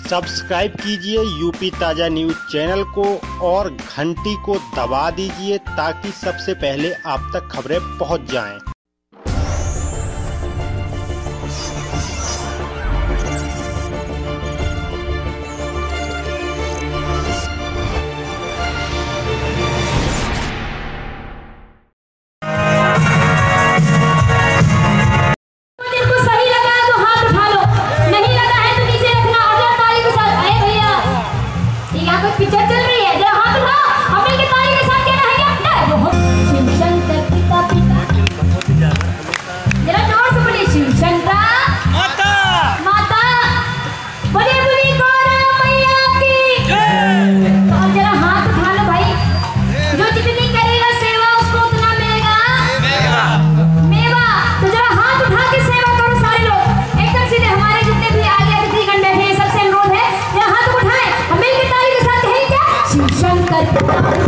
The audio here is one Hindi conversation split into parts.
सब्सक्राइब कीजिए यूपी ताज़ा न्यूज़ चैनल को और घंटी को दबा दीजिए ताकि सबसे पहले आप तक खबरें पहुंच जाएं। पिक्चर चल रही है, जरा हाथ उठाओ, हम मिलके ताली के साथ कहना है क्या? बहुत शिव शंकर पिता पिता, जरा जोर से बोलिए शिव शंकर माता माता, बोलिए बोलिए गौरा मैया की जय। तो अब जरा हाथ उठा लो भाई, जो जितनी करेगा सेवा उसको उतना मिलेगा मेवा। तो जरा हाथ उठा के सेवा करो सारे लोग एकदम सीधे। हमारे जितने भी आगे अतिथिगण बैठे हैं सबसे अनुरोध है जरा हाथ उठाएं, हम मिलके ताली के साथ कहें क्या? शिव शंकर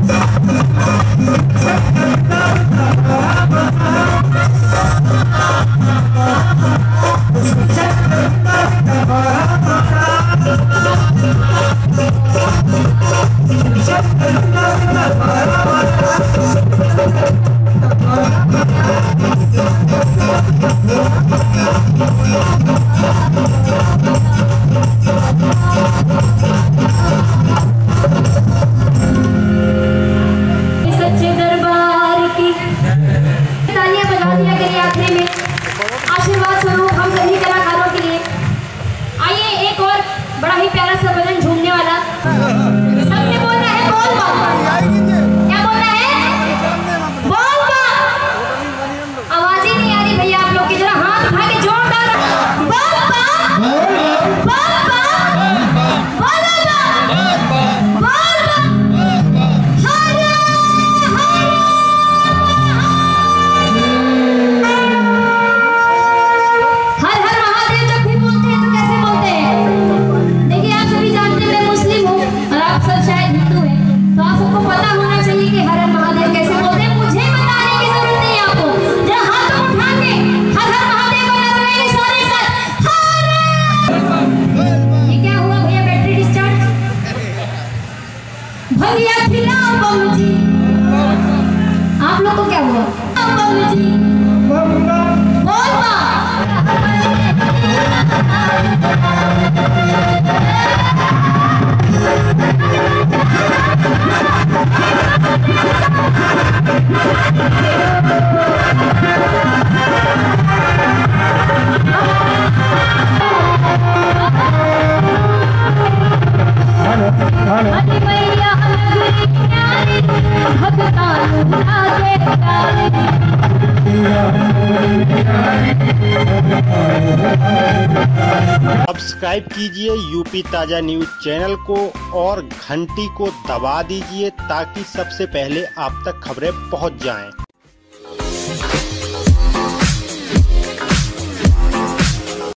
सच्चे दरबार की तालियां बजा दिया करिए आखिरी में आशीर्वाद स्वरूप हम सभी कलाकारों के लिए। आइए एक और बड़ा ही प्यारा सा भजन झूमने वाला, सबने बोलना है बोल बा। क्या बोलना है? बोल बा। आवाज ही नहीं आ रही भैया आप लोग की, जरा हाथ उठा के जोरदार बोल बा बोल बा बोल बा बोल बा। भैया खिलाओ बबलू जी, आप लोग को क्या हुआ? बबलू जी बोल बा। सब्सक्राइब कीजिए यूपी ताज़ा न्यूज़ चैनल को और घंटी को दबा दीजिए ताकि सबसे पहले आप तक खबरें पहुंच जाएं।